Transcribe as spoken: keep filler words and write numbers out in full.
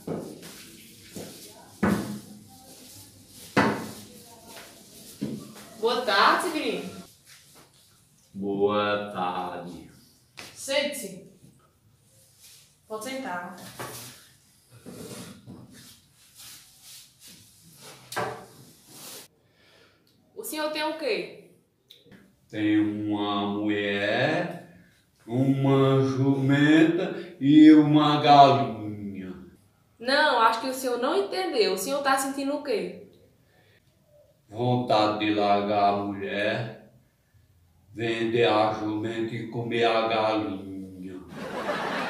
Boa tarde, Severino. Boa tarde. Sente-se. Pode sentar. O senhor tem o quê? Tem uma mulher, uma jumenta e uma galinha. Não, acho que o senhor não entendeu. O senhor está sentindo o quê? Vontade de largar a mulher, vender a jumenta e comer a galinha.